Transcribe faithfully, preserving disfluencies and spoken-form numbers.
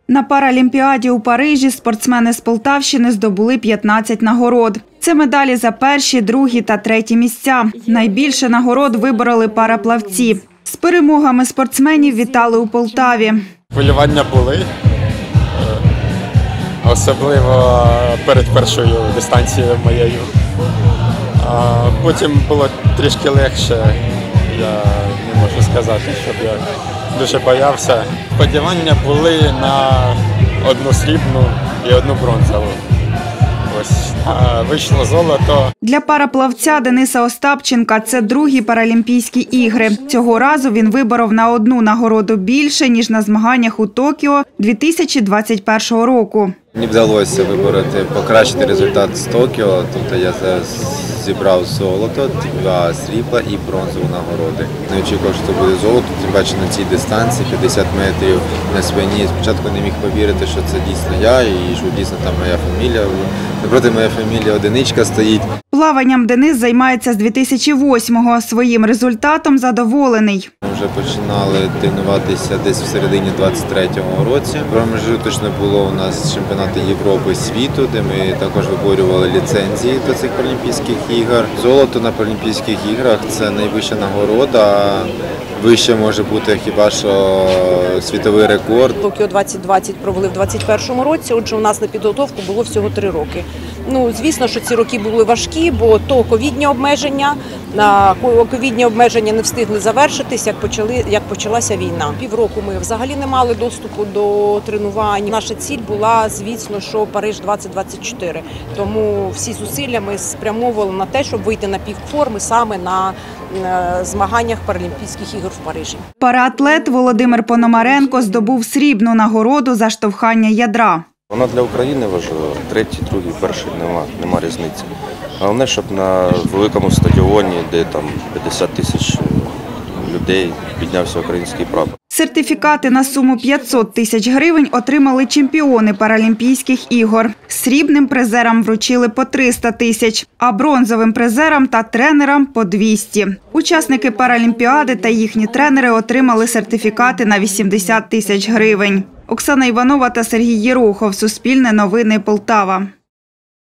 На Паралімпіаді у Парижі спортсмени з Полтавщини здобули п'ятнадцять нагород. Це медалі за перші, другі та треті місця. Найбільше нагород вибороли параплавці. З перемогами спортсменів вітали у Полтаві. Хвилювання були, особливо перед першою дистанцією моєю. А потім було трішки легше, я не можу сказати, щоб я дуже боявся. Сподівання були на одну срібну і одну бронзову. Ось, а вийшло золото. Для параплавця Дениса Остапченка це другі Паралімпійські ігри. Цього разу він виборов на одну нагороду більше, ніж на змаганнях у Токіо дві тисячі двадцять першого року. Мені вдалося вибороти, покращити результат з Токіо, тобто я зібрав золото, два срібла і бронзову нагороди. Не очікував, що це буде золото, тим паче на цій дистанції п'ятдесят метрів на спині. Спочатку не міг повірити, що це дійсно я і що дійсно там моя фамілія. Напроти моя фамілія одиничка стоїть. Плаванням Денис займається з дві тисячі восьмого. Своїм результатом задоволений. Ми вже починали тренуватися десь в середині двадцять третього році. Промежуточно було у нас чемпіонати Європи, світу, де ми також виборювали ліцензії до цих Паралімпійських ігор. Золото на Паралімпійських іграх – це найвища нагорода. Вище може бути хіба що світовий рекорд. Токіо двадцять двадцять провели в двадцять першому році, отже у нас на підготовку було всього три роки. Ну, звісно, що ці роки були важкі, бо то ковідні обмеження, ковідні обмеження не встигли завершитись, як, почали, як почалася війна. Півроку ми взагалі не мали доступу до тренувань. Наша ціль була, звісно, що Париж двадцять двадцять чотири. Тому всі зусилля ми спрямовували на те, щоб вийти на пік форми саме на змаганнях Паралімпійських ігор в Парижі. Параатлет Володимир Пономаренко здобув срібну нагороду за штовхання ядра. Вона для України важлива. Третій, другий, перший нема, нема різниці. Головне, щоб на великому стадіоні, де там п'ятдесят тисяч людей, піднявся український прапор. Сертифікати на суму п'ятсот тисяч гривень отримали чемпіони Паралімпійських ігор. Срібним призерам вручили по триста тисяч, а бронзовим призерам та тренерам – по двісті. Учасники Паралімпіади та їхні тренери отримали сертифікати на вісімдесят тисяч гривень. Оксана Іванова та Сергій Єрохов. Суспільне новини, Полтава.